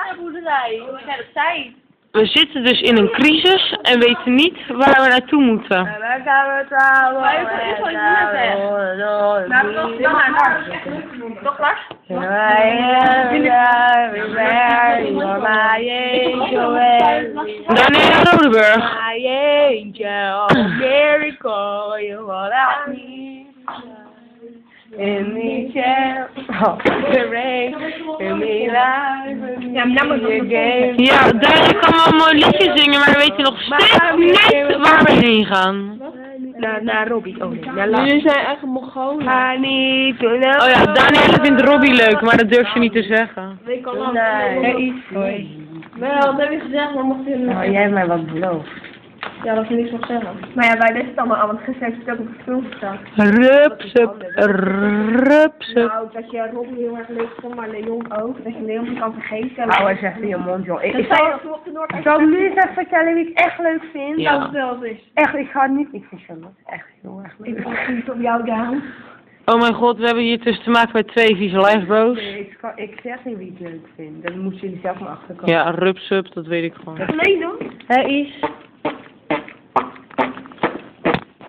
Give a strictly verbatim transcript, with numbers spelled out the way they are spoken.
bananenboerderij. Hoe jij dat zei. We zitten dus in een crisis en weten niet waar we naartoe moeten. En dan gaan we trouwen. Maar je is gewoon niet weg. Maar we gaan naar Lars. Toch Lars? Daniela Rodeburg. My angel, miracle, you what I need. In the chair, the rain, in the life, ja, game. Ja, Daniela kan wel een mooi liedje zingen, maar we weten nog steeds niet waar we heen gaan. Naar, naar Robbie, oh nee, naar Jullie zijn echt Mongolen. I need to know. Oh ja, Daniela vindt Robbie leuk, maar dat durft ze niet te zeggen. Ik kan lang. Nee. Wel, dat heb je gezegd, maar mocht je... Oh, jij hebt mij wat beloofd. Ja, dat ik niks mag zeggen. Maar ja, wij wisten het allemaal al, want gisteren heeft het ook op het film gestaan. Rupsup, rupsup. Nou, dat je Robbie heel erg leuk vond, maar Leon ook. Dat je Leon niet kan vergeten. Hou eens even je mond, joh. Ik, Dat ik zei zal, je op de Noord. ik zal nu eens even vertellen wie ik echt leuk vind. Ja. Dat het wel is. Echt, ik ga het niet. Ik vind Charlotte echt heel erg leuk. Ik ga niet op jou down. Oh mijn god, we hebben hier dus te maken met twee vieze lijfboos. Nee, ik, kan- ik zeg niet wie ik leuk vind. Dan moeten jullie zelf maar achterkomen. Ja, rupsup, dat weet ik gewoon. Nee, dan? Hé, Is.